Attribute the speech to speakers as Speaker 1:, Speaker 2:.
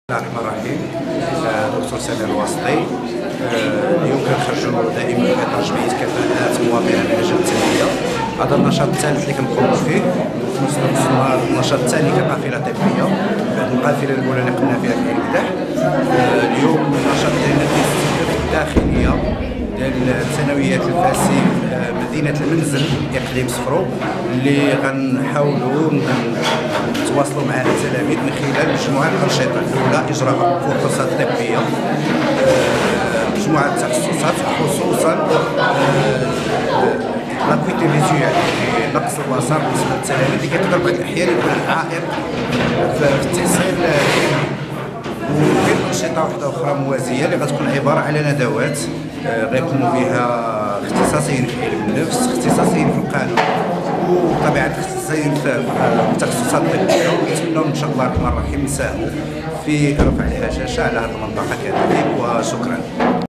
Speaker 1: بسم الله الرحمن الرحيم. دكتور سامي الواسطي. اليوم كنخرجوا دائما بإطار جمعية كفاءات موافقة للجنة التنموية. هذا النشاط الثالث اللي كنقوموا فيه، النشاط الثاني كقافلة طبية بعد القافلة الأولى اللي قمنا فيها في الإنفتاح. اليوم النشاط ديالنا كيستهدف الداخلية ديال الثانويات الفاسي مدينة المنزل إقليم صفرو، اللي غنحاولوا نتواصلوا مع التلاميذ من خلال مجموعة الأنشطة. الأولى إجراء فحوصات طبية، مجموعة التخصصات خصوصا لاكويتي فيزيوال، نقص البصر بالنسبة للتلاميذ اللي كيقدر بعض الأحيان يكون عائق في التصوير العلمي. وكاين أنشطة واحدة أخرى موازية اللي غتكون عبارة على ندوات غيقوموا بها اختصاصيين في علم النفس، اختصاصيين في القانون، وطبيعة اختصاصيين في التخصصات الطبية. ونتمنوا إن شاء الله الرحمن الرحيم نساهموا في رفع الهشاشة على هذه المنطقة كذلك، وشكرا.